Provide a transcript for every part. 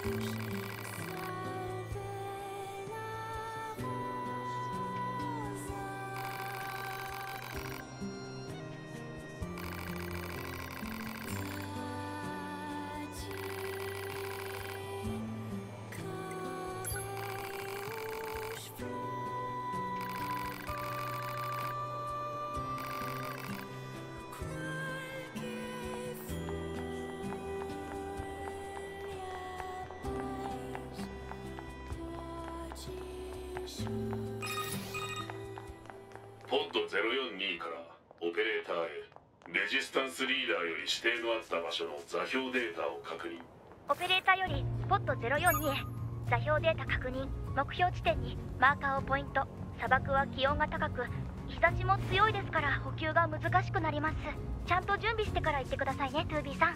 ポッド042からオペレーターへレジスタンスリーダーより指定のあった場所の座標データを確認。 オペレーターよりポッド042へ座標データ確認。目標地点にマーカーをポイント。砂漠は気温が高く日差しも強いですから補給が難しくなります。ちゃんと準備してから行ってくださいね、2B さん。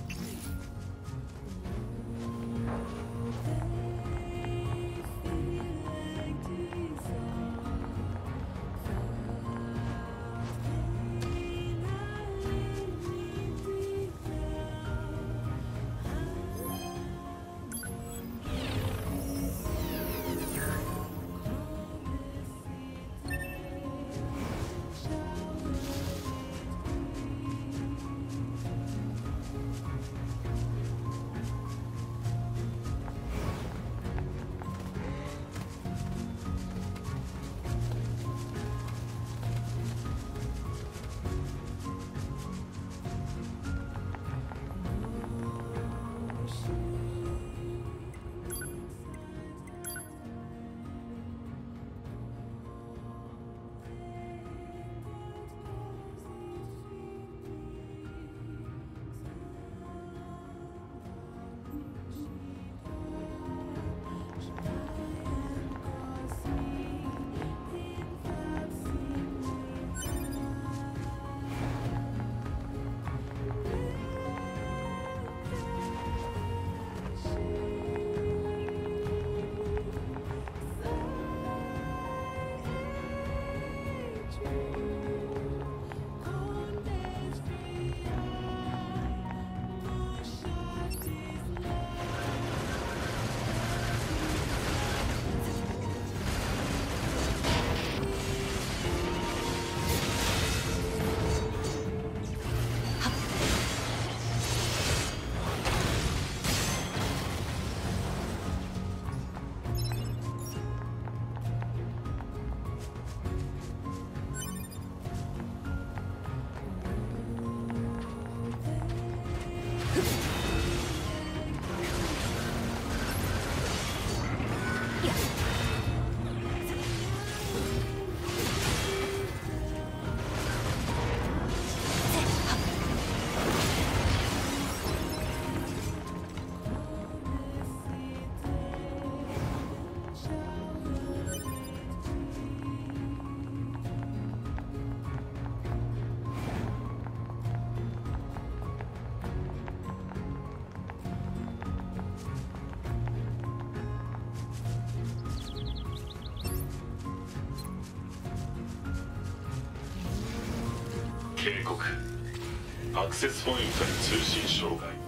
警告。アクセスポイントに通信障害。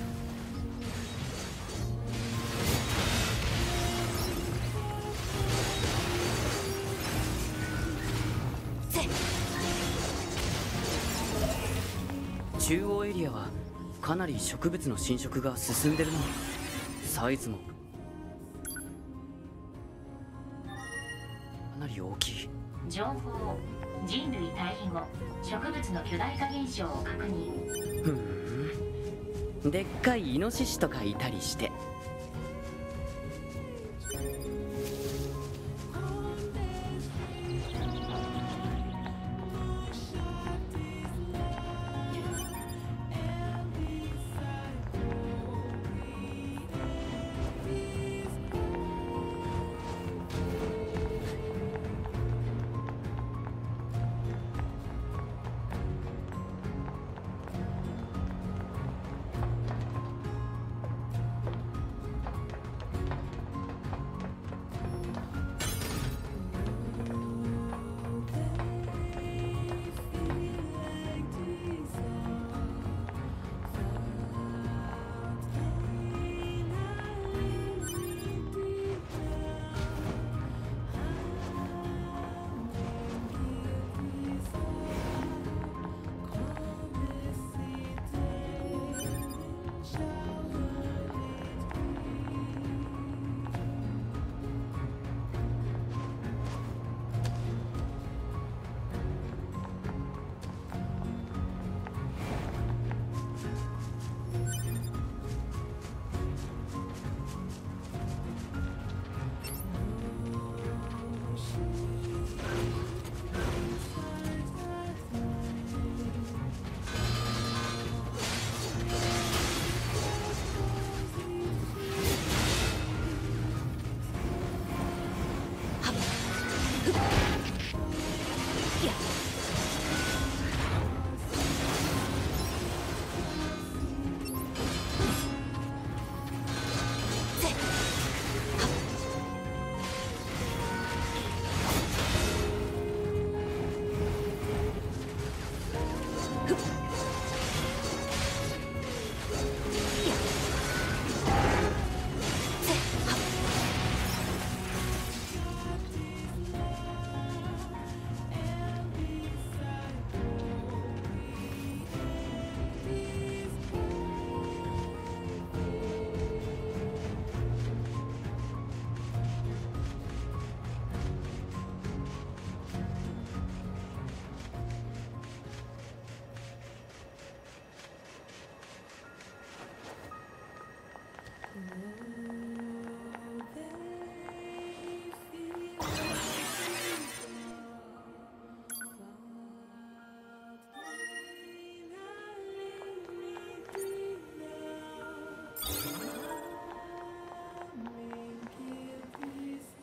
中央エリアはかなり植物の侵食が進んでるな。サイズもかなり大きい。 情報。人類退避後植物の巨大化現象を確認。 ふん、でっかいイノシシとかいたりして。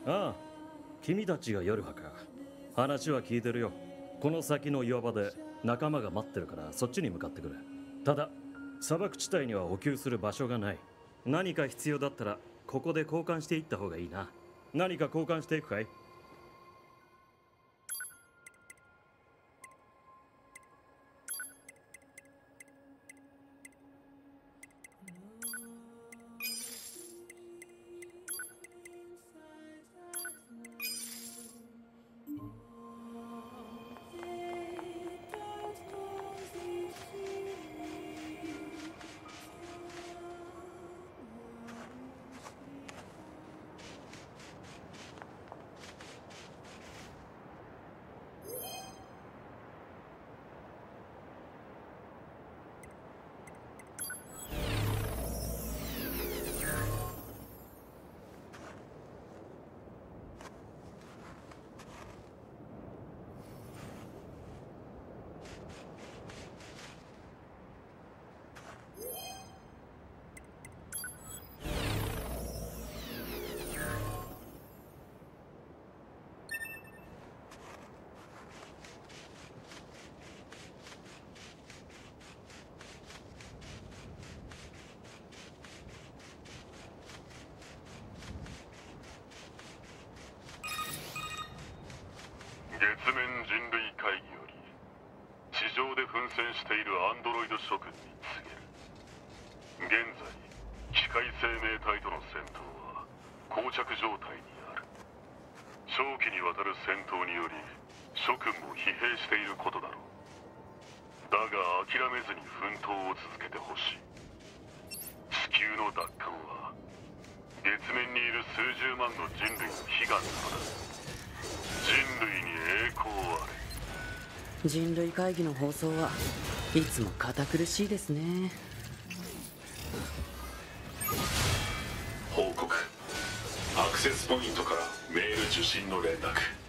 ああ、君たちが夜派か。話は聞いてるよ。この先の岩場で仲間が待ってるからそっちに向かってくる。ただ砂漠地帯には補給する場所がない。何か必要だったらここで交換していった方がいいな。何か交換していくかい？ 月面人類会議より地上で奮戦しているアンドロイド諸君に告げる。現在機械生命体との戦闘は膠着状態にある。長期にわたる戦闘により諸君も疲弊していることだろう。だが諦めずに奮闘を続けてほしい。地球の奪還は月面にいる数十万の人類の悲願なのだ。人類に栄光あれ。 人類会議の放送はいつも堅苦しいですね。 報告。アクセスポイントからメール受信の連絡。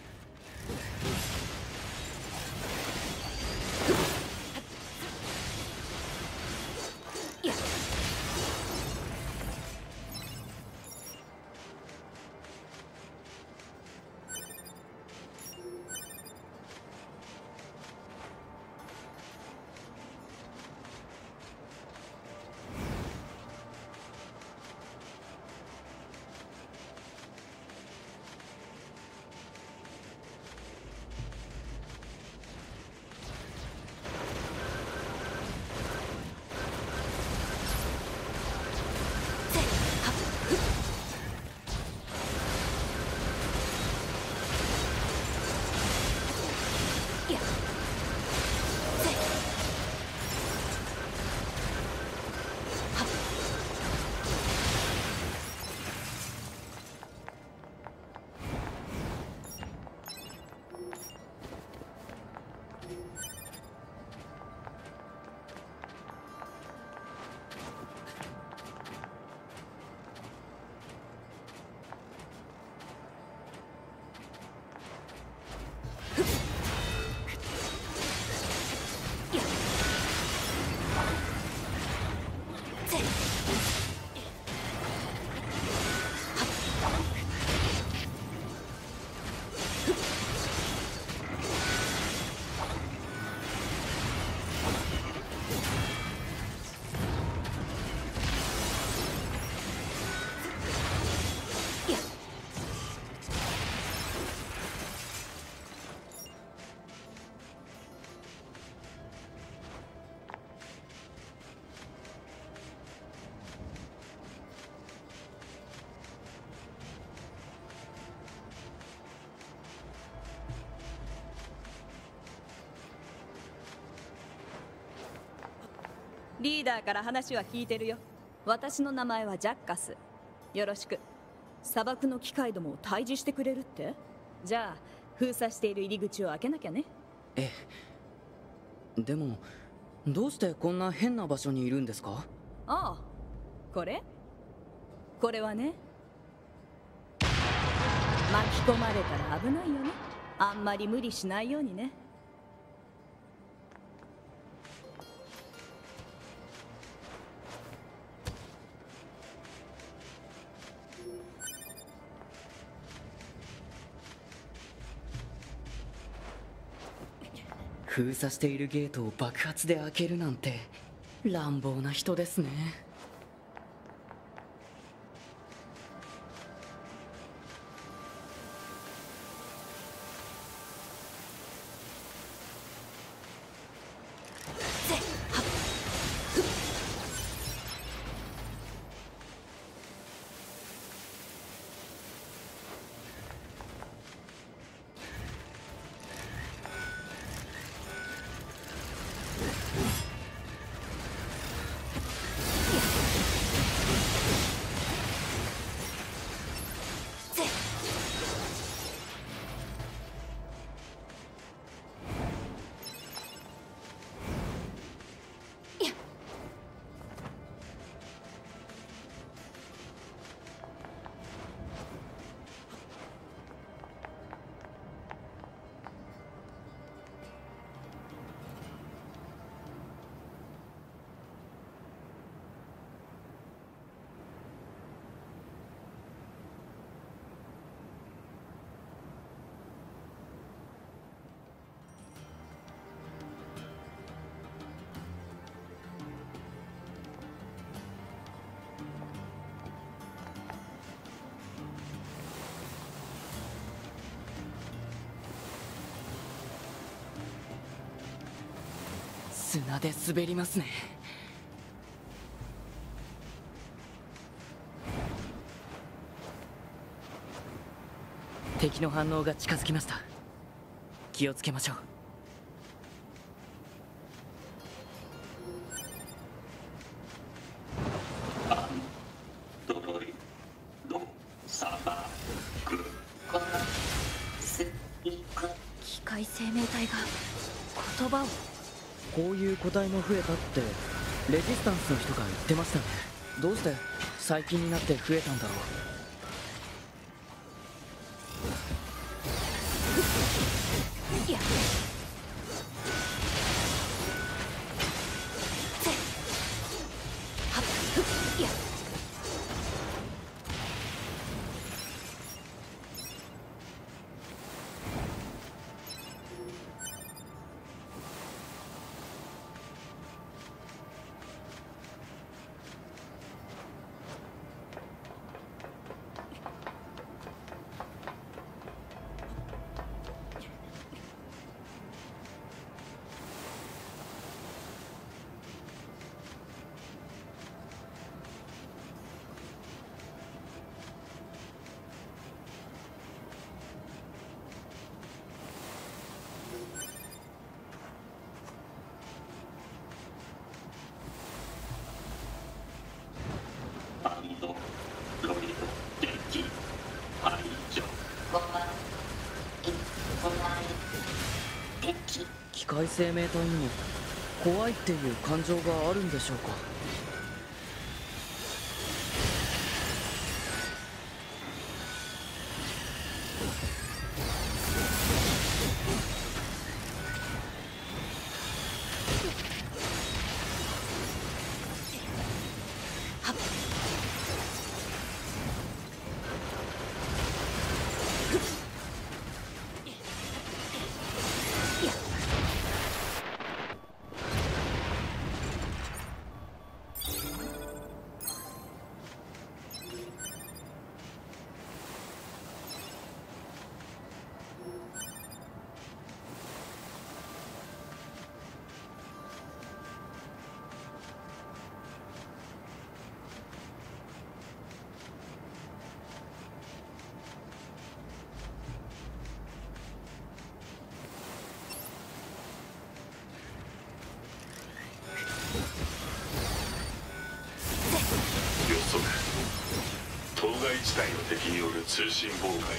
リーダーから話は聞いてるよ。私の名前はジャッカス。よろしく。砂漠の機械どもを退治してくれるって？じゃあ封鎖している入り口を開けなきゃね。 ええ。でもどうしてこんな変な場所にいるんですか？ ああ、これはね、巻き込まれたら危ないよね。あんまり無理しないようにね。 封鎖しているゲートを爆発で開けるなんて乱暴な人ですね。砂で滑りますね。敵の反応が近づきました。気をつけましょう。 機械生命体が言葉を。 こういう個体も増えたってレジスタンスの人が言ってましたね。どうして最近になって増えたんだろう。機械生命体にも怖いっていう感情があるんでしょうか。 当該地帯の敵による通信妨害。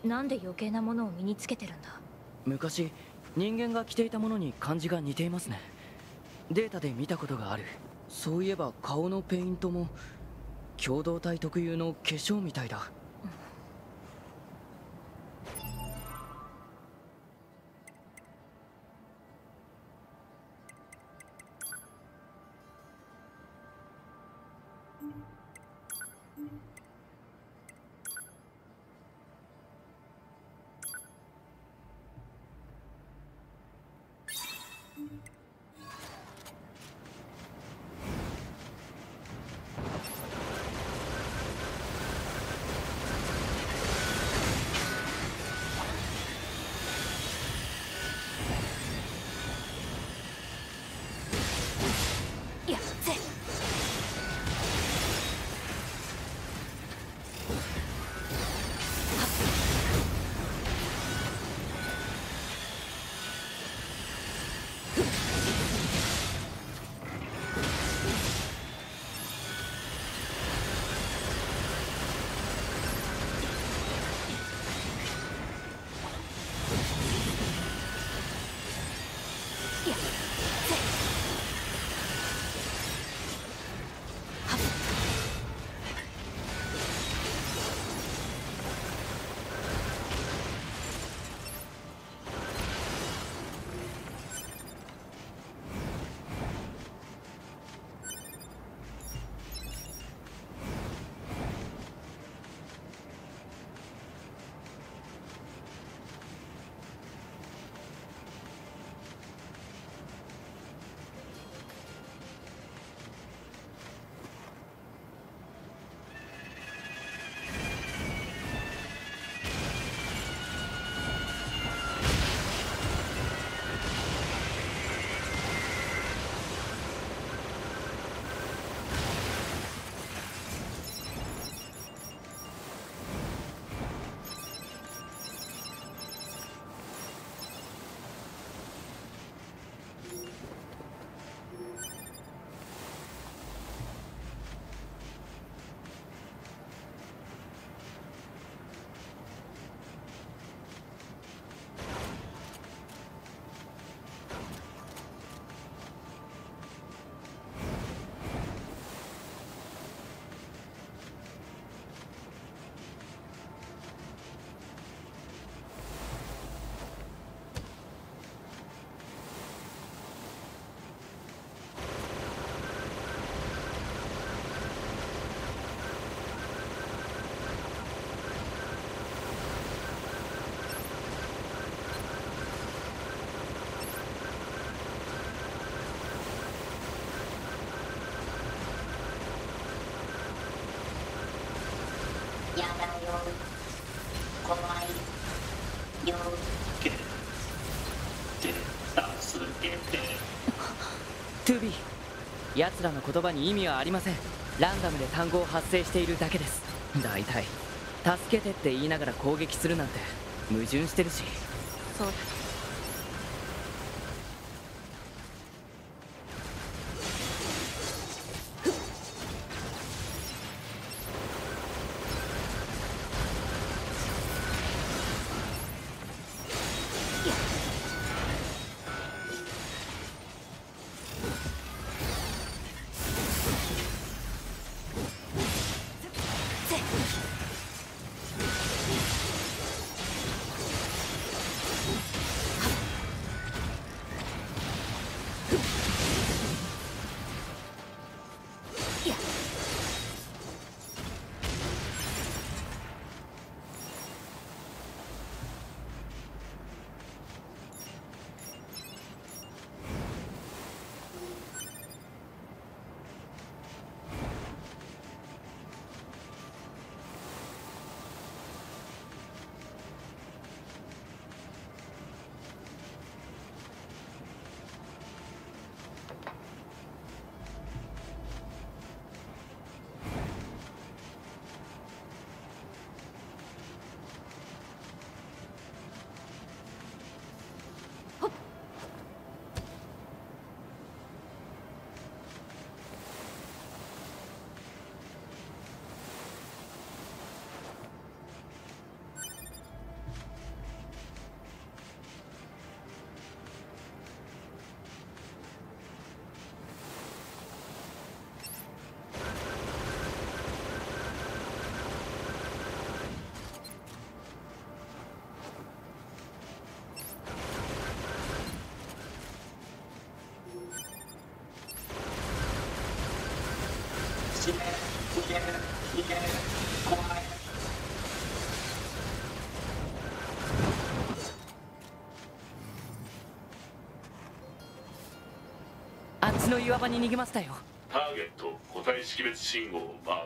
なんで余計なものを身につけてるんだ？ 昔人間が着ていたものに感じが似ていますね。データで見たことがある。そういえば顔のペイントも共同体特有の化粧みたいだ。 やっぜ。 やだよ、怖いよ。助けて。 トゥービー、奴らの言葉に意味はありません。ランダムで単語を発生しているだけです。だいたい助けてって言いながら攻撃するなんて矛盾してるし。 そうだ。 あっちの岩場に逃げましたよ。 ターゲット個体識別信号をマーク。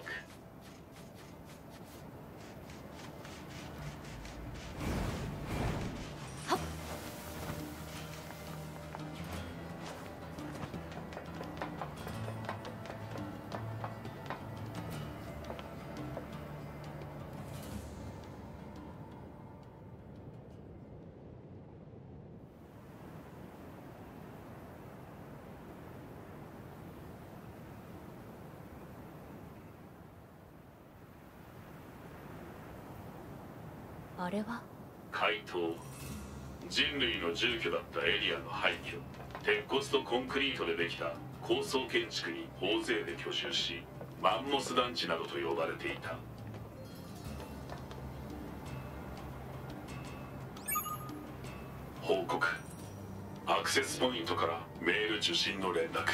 あれは回答。人類の住居だったエリアの廃墟。鉄骨とコンクリートでできた高層建築に大勢で居住し、マンモス団地などと呼ばれていた。報告。アクセスポイントからメール受信の連絡。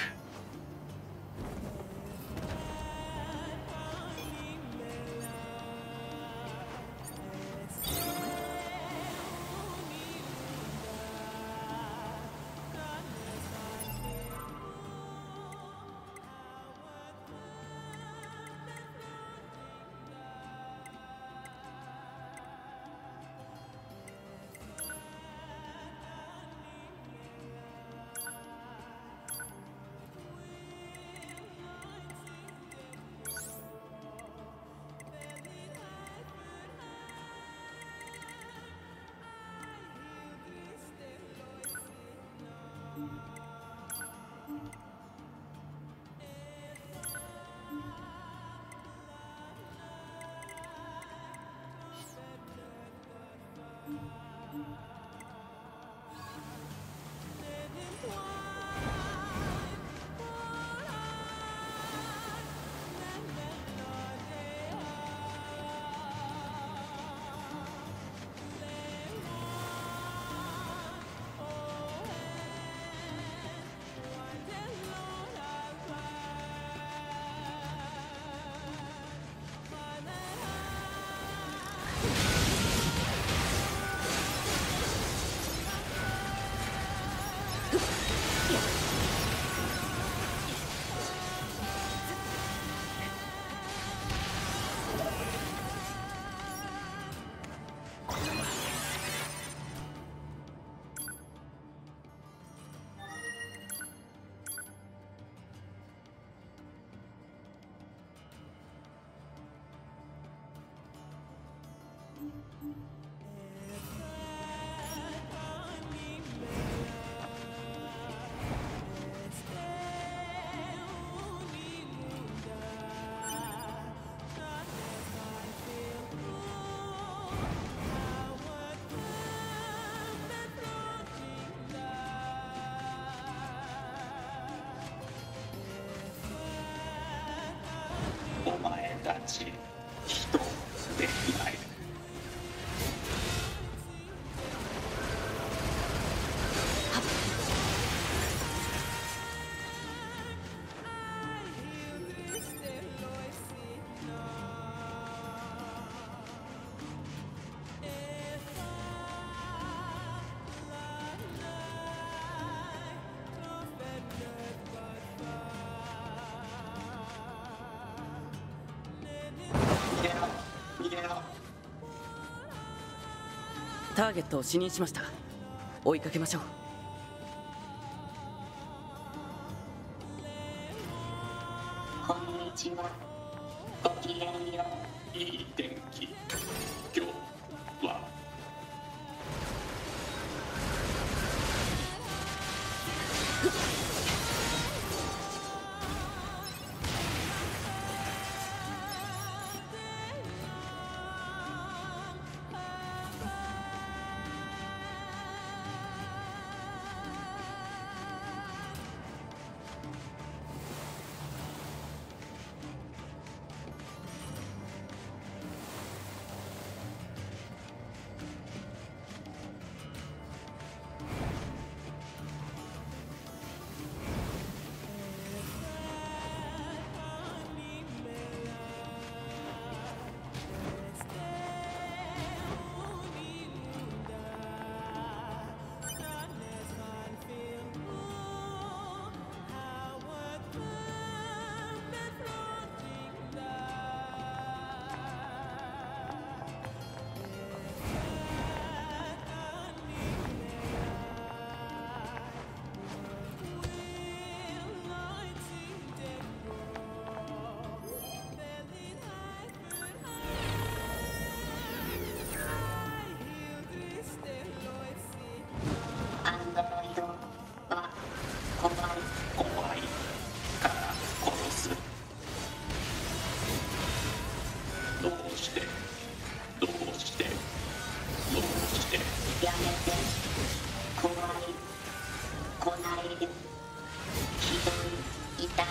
お前たち人できない。 ターゲットを視認しました。追いかけましょう。 こんにちは。ごきげんよう。いい天気。今日はは怖いから殺す。どうしてやめて。怖い来ないで。ひどい。痛い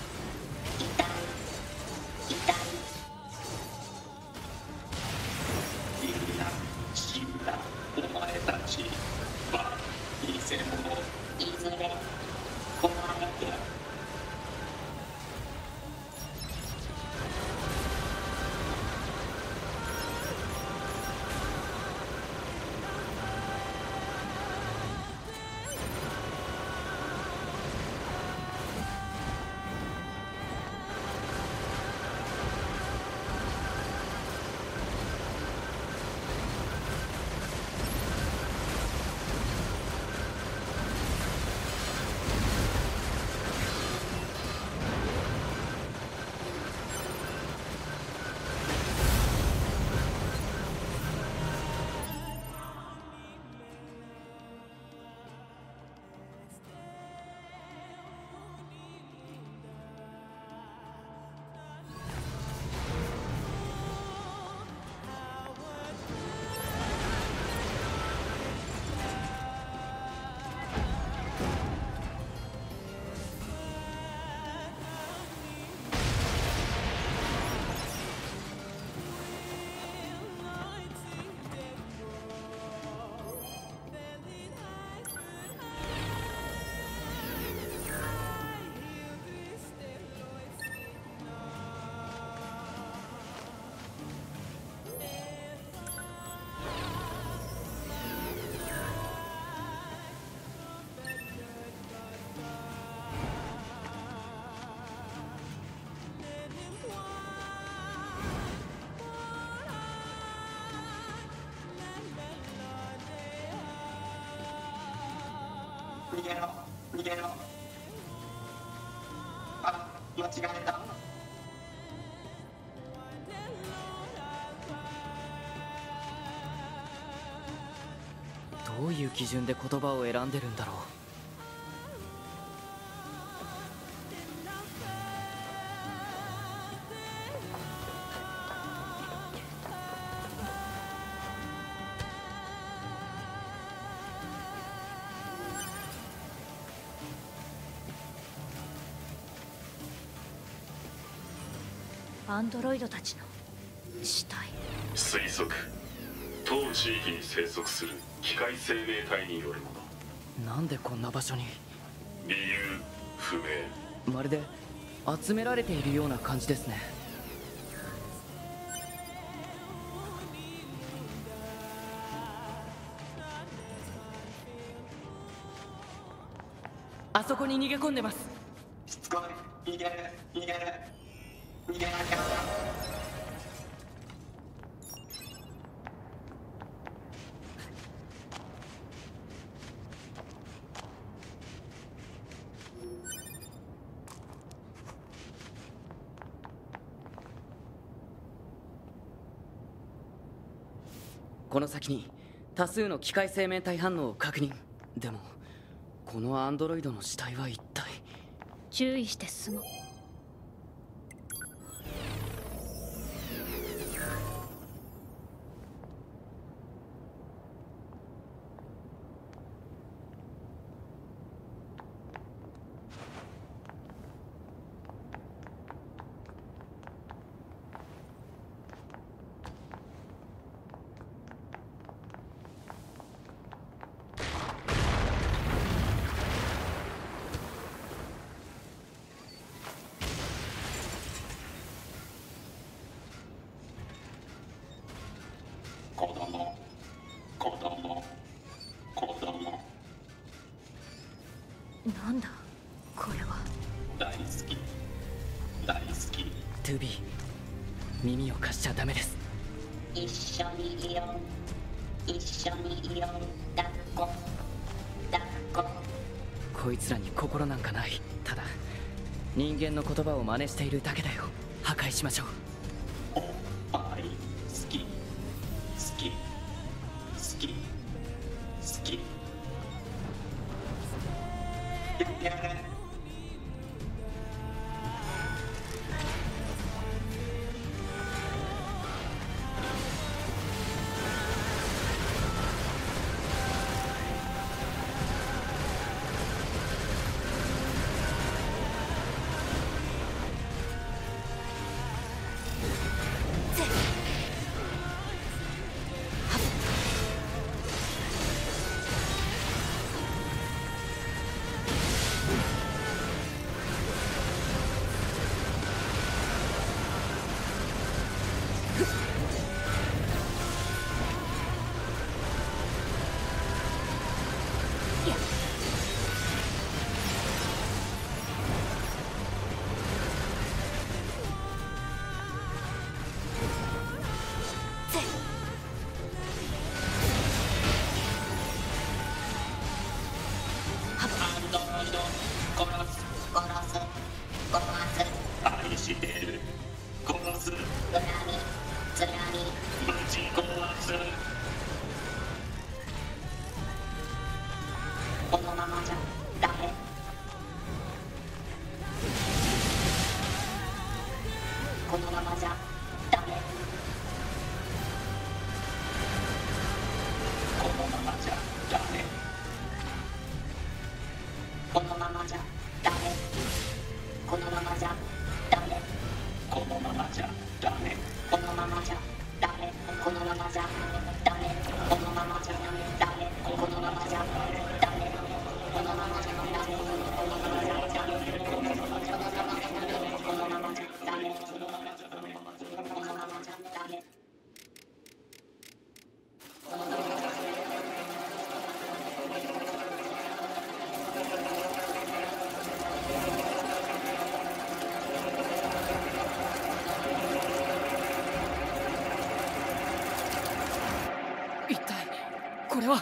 みんな死んだ。お前たちは偽物。いずれ壊れて。逃げろ。あ、間違えた。 どういう基準で言葉を選んでるんだろう。 アンドロイドたちの死体。 推測、当地域に生息する機械生命体によるもの。 なんでこんな場所に。 理由不明。 まるで集められているような感じですね。あそこに逃げ込んでます。 しつこい。逃げなきゃ。 この先に多数の機械生命体反応を確認。でもこのアンドロイドの死体は一体。 注意して進もう。なんだこれは。 大好き。 トゥビー、耳を貸しちゃダメです。 一緒にいよ抱っこ。 こいつらに心なんかない。ただ人間の言葉を真似しているだけだよ。破壊しましょう。 おっぱい好き。 愛してる殺す恨みつらみぶち壊すこのままじゃダメこのままじゃダメこのままじゃダメこのままじゃダメこのままじゃダメこのままじゃダメこのままじゃダメこのままじゃダメこのままじゃダメこのままじゃダメこのままじゃダメこのままじゃダメこのままじゃダメこのままじゃダメこのままじゃダメこのままじゃダメ一体これは。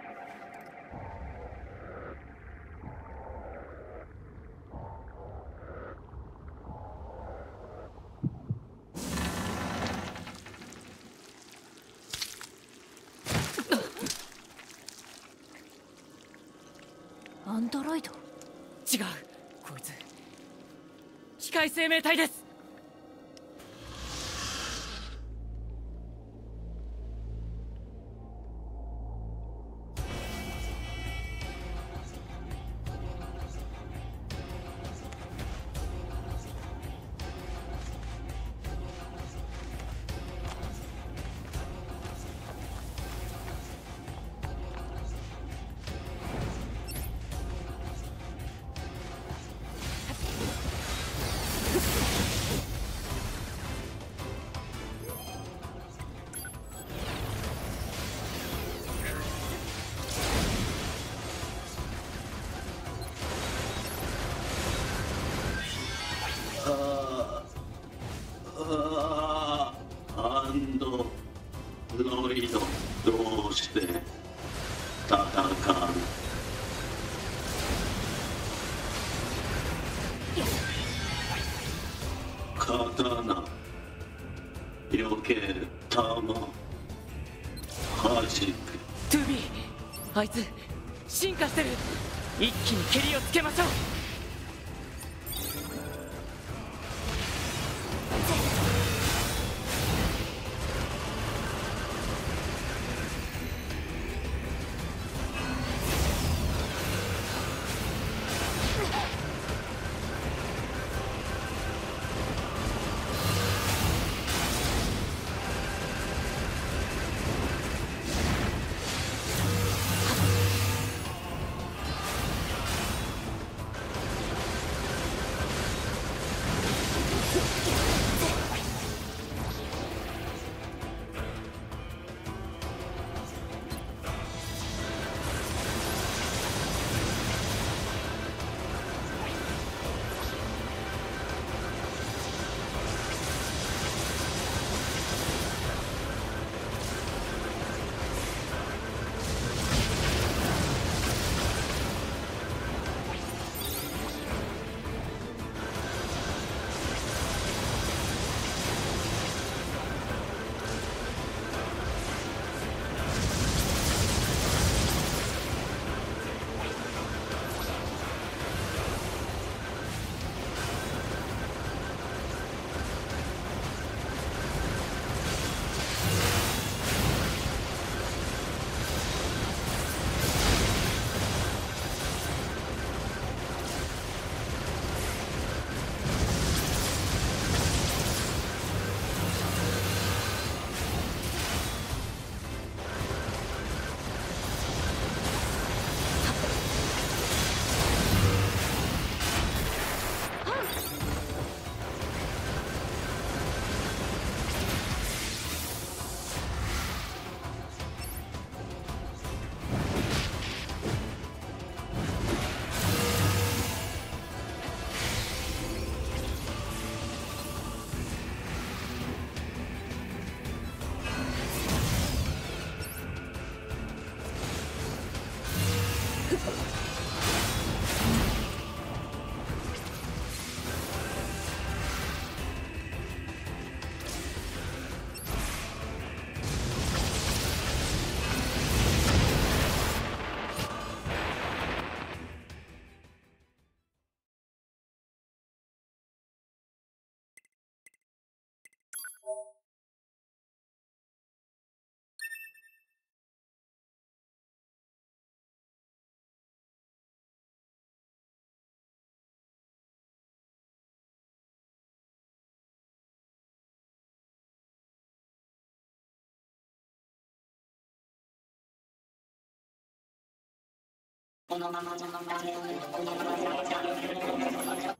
アンドロイド。 違う、こいつ機械生命体です。 アンドロイドどうして戦う刀避ける弾弾くトゥービー、あいつ進化してる。一気に蹴りをつけましょう。 このままじゃダメ、このままじゃダメ、このままじゃ。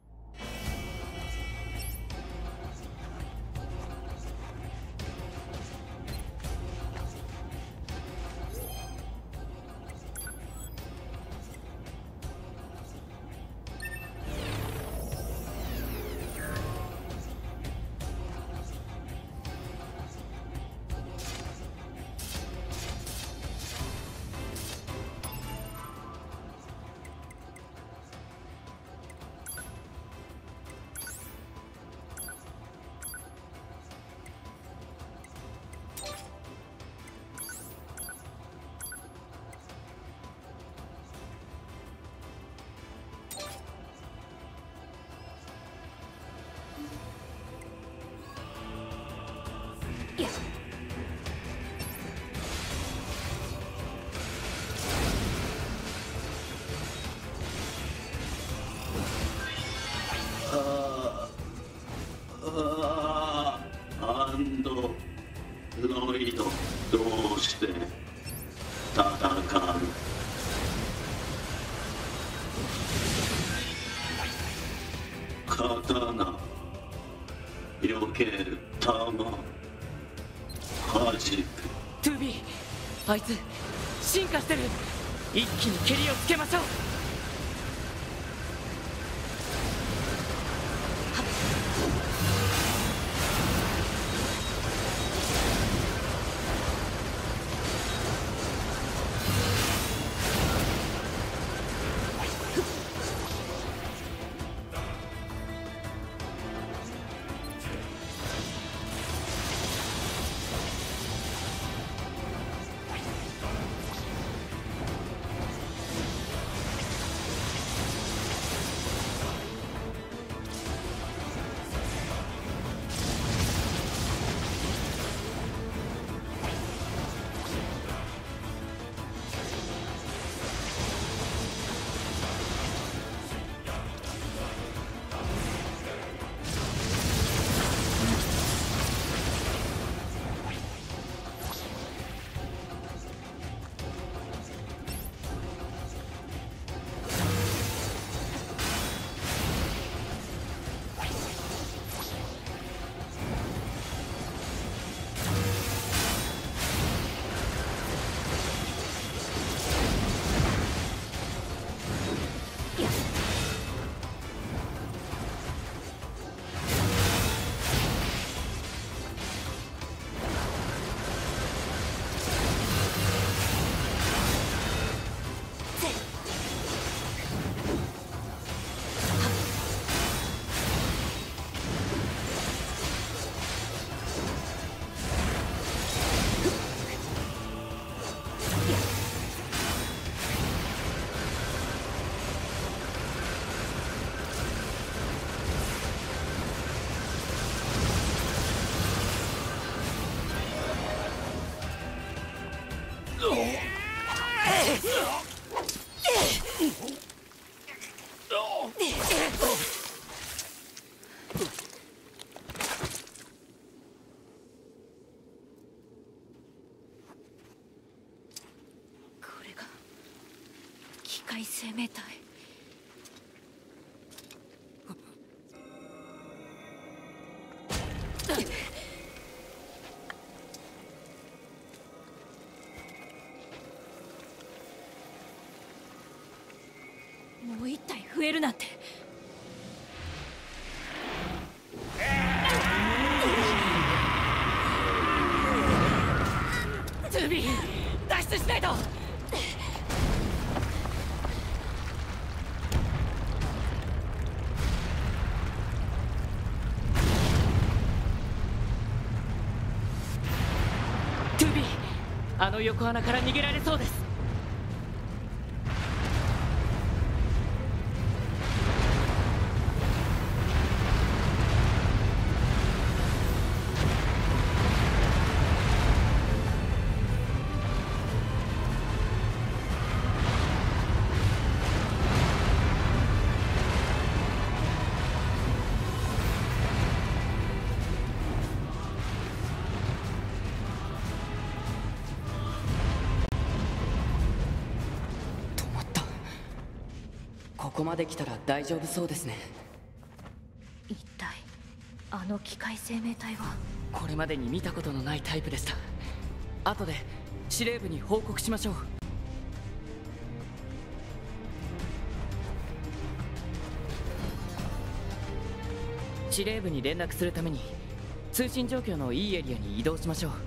アンドロイドどうして戦う？刀避ける弾弾く。 トゥービー、あいつ進化してる。一気に蹴りをつけましょう。 機械生命体。もう一体増えるなんて。トゥービー、脱出しないと。 トゥービー、あの横穴から逃げられそうです。 こまで来たら大丈夫そうですね。 一体あの機械生命体は。 これまでに見たことのないタイプでした。後で司令部に報告しましょう。司令部に連絡するために通信状況のいいエリアに移動しましょう。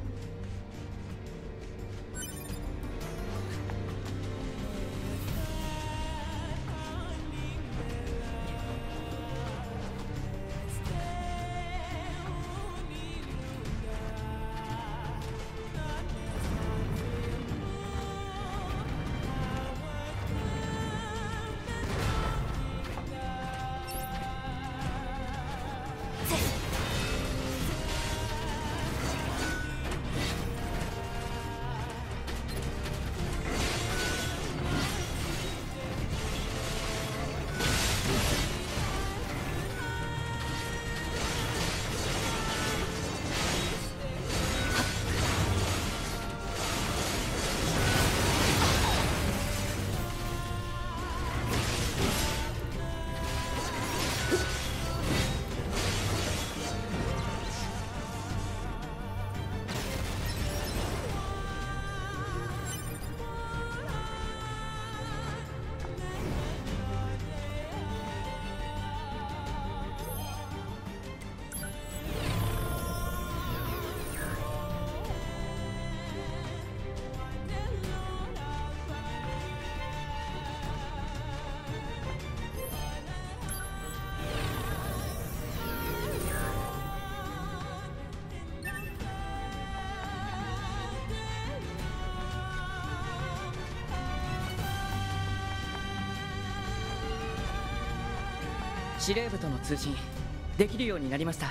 司令部との通信できるようになりました。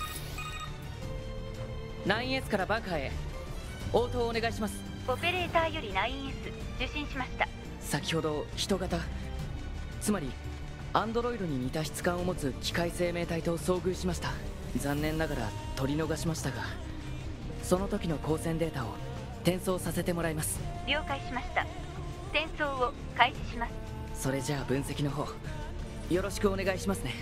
9S からバンカーへ応答お願いします。 オペレーターより 9S 受信しました。 先ほど人型、つまりアンドロイドに似た質感を持つ機械生命体と遭遇しました。残念ながら取り逃しましたが、その時の光線データを転送させてもらいます。 了解しました。転送を開始します。 それじゃあ分析の方よろしくお願いしますね。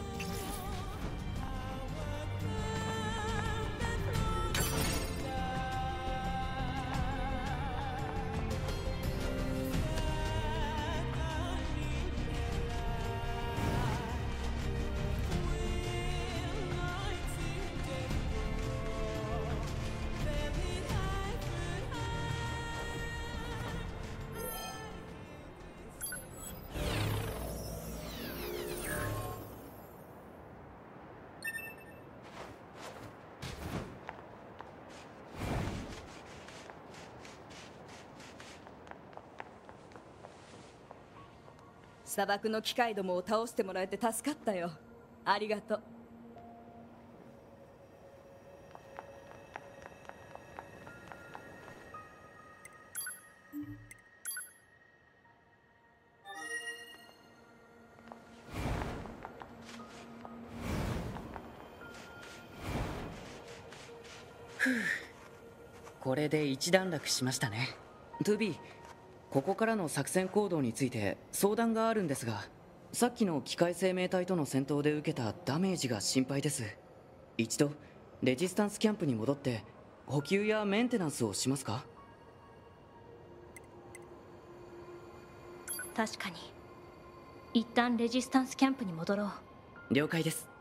砂漠の機械どもを倒してもらえて助かったよ。ありがとう。 これで一段落しましたね。トゥビー、ここからの作戦行動について相談があるんですが、さっきの機械生命体との戦闘で受けたダメージが心配です。一度レジスタンスキャンプに戻って補給やメンテナンスをしますか？ 確かに一旦レジスタンスキャンプに戻ろう。 了解です。